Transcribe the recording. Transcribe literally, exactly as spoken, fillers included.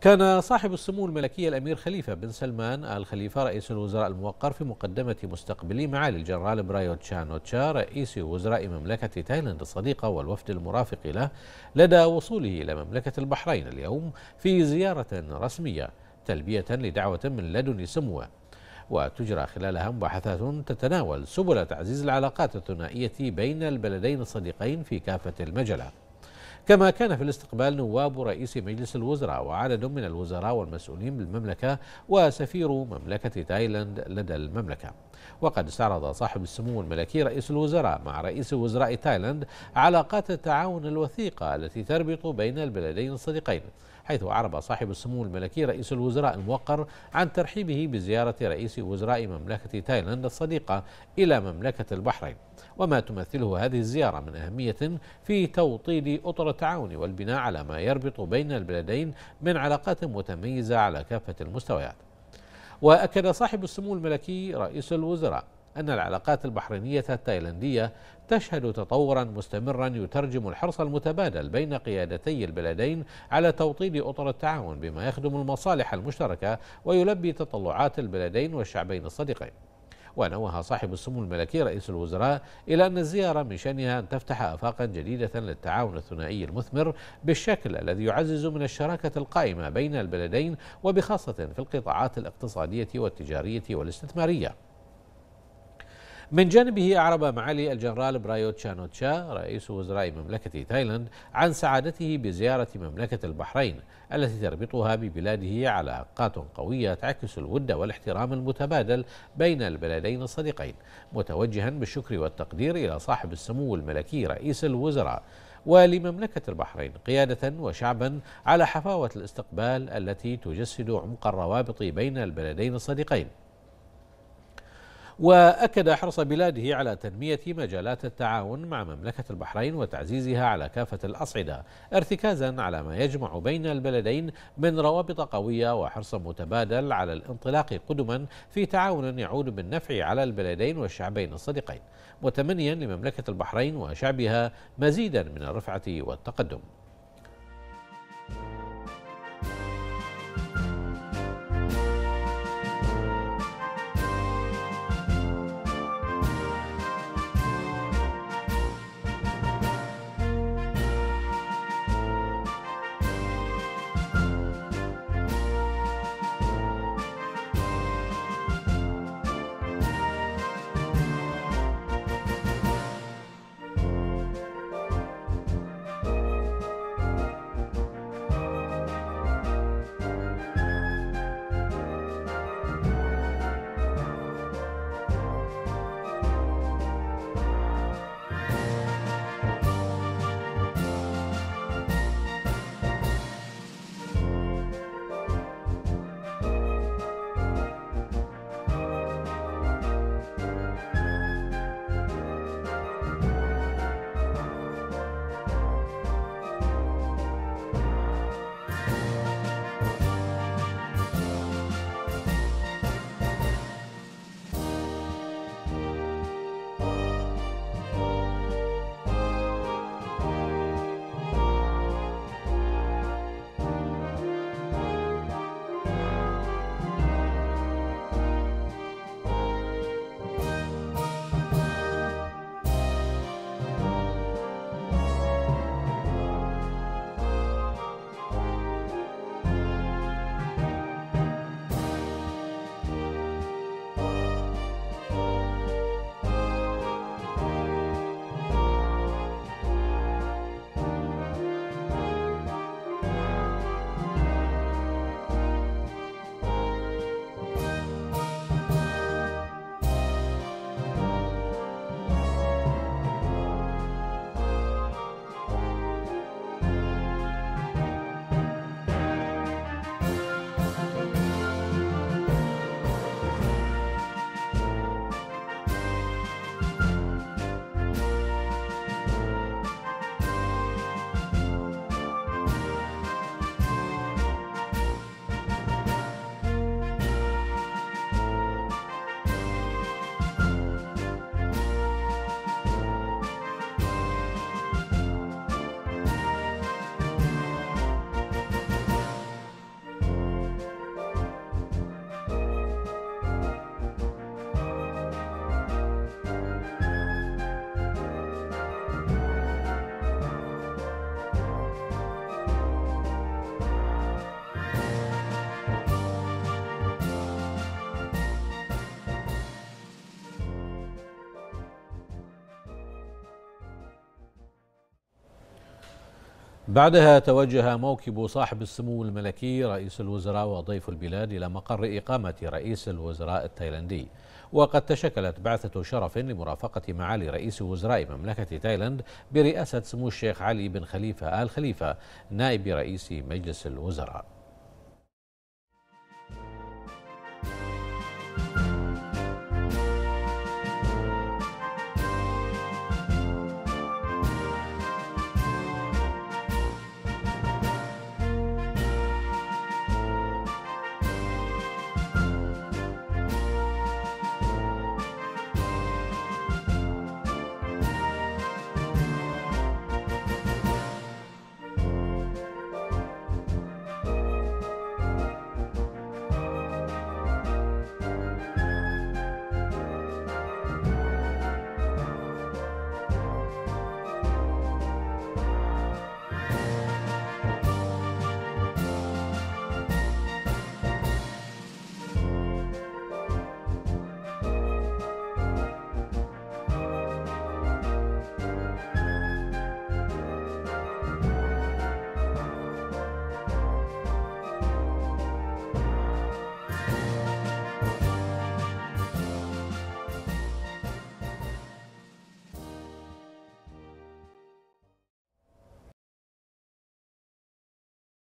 كان صاحب السمو الملكي الأمير خليفة بن سلمان آل خليفة رئيس الوزراء الموقر في مقدمة مستقبلي معالي الجنرال برايوت تشان أوتشا رئيس وزراء مملكة تايلاند الصديقة والوفد المرافق له لدى وصوله إلى مملكة البحرين اليوم في زيارة رسمية تلبية لدعوة من لدن سموه، وتجرى خلالها مباحثات تتناول سبل تعزيز العلاقات الثنائية بين البلدين الصديقين في كافة المجالات. كما كان في الاستقبال نواب رئيس مجلس الوزراء وعدد من الوزراء والمسؤولين بالمملكة وسفير مملكة تايلاند لدى المملكة. وقد استعرض صاحب السمو الملكي رئيس الوزراء مع رئيس وزراء تايلاند علاقات التعاون الوثيقة التي تربط بين البلدين الصديقين، حيث أعرب صاحب السمو الملكي رئيس الوزراء الموقر عن ترحيبه بزيارة رئيس وزراء مملكة تايلاند الصديقة إلى مملكة البحرين، وما تمثله هذه الزيارة من أهمية في توطيد أطر التعاون والبناء على ما يربط بين البلدين من علاقات متميزة على كافة المستويات. وأكد صاحب السمو الملكي رئيس الوزراء أن العلاقات البحرينية التايلاندية تشهد تطورا مستمرا يترجم الحرص المتبادل بين قيادتي البلدين على توطيد أطر التعاون بما يخدم المصالح المشتركة ويلبي تطلعات البلدين والشعبين الصديقين. ونوه صاحب السمو الملكي رئيس الوزراء إلى أن الزيارة من شأنها أن تفتح آفاقا جديدة للتعاون الثنائي المثمر بالشكل الذي يعزز من الشراكة القائمة بين البلدين، وبخاصة في القطاعات الاقتصادية والتجارية والاستثمارية. من جانبه أعرب معالي الجنرال برايوت تشان أوتشا رئيس وزراء مملكة تايلاند عن سعادته بزيارة مملكة البحرين التي تربطها ببلاده علاقات قوية تعكس الود والاحترام المتبادل بين البلدين الصديقين، متوجها بالشكر والتقدير إلى صاحب السمو الملكي رئيس الوزراء ولمملكة البحرين قيادة وشعبا على حفاوة الاستقبال التي تجسد عمق الروابط بين البلدين الصديقين. وأكد حرص بلاده على تنمية مجالات التعاون مع مملكة البحرين وتعزيزها على كافة الأصعدة، ارتكازا على ما يجمع بين البلدين من روابط قوية وحرص متبادل على الانطلاق قدما في تعاون يعود بالنفع على البلدين والشعبين الصديقين، متمنيا لمملكة البحرين وشعبها مزيدا من الرفعة والتقدم. بعدها توجه موكب صاحب السمو الملكي رئيس الوزراء وضيف البلاد إلى مقر إقامة رئيس الوزراء التايلندي. وقد تشكلت بعثة شرف لمرافقة معالي رئيس وزراء مملكة تايلاند برئاسة سمو الشيخ علي بن خليفة آل خليفة نائب رئيس مجلس الوزراء.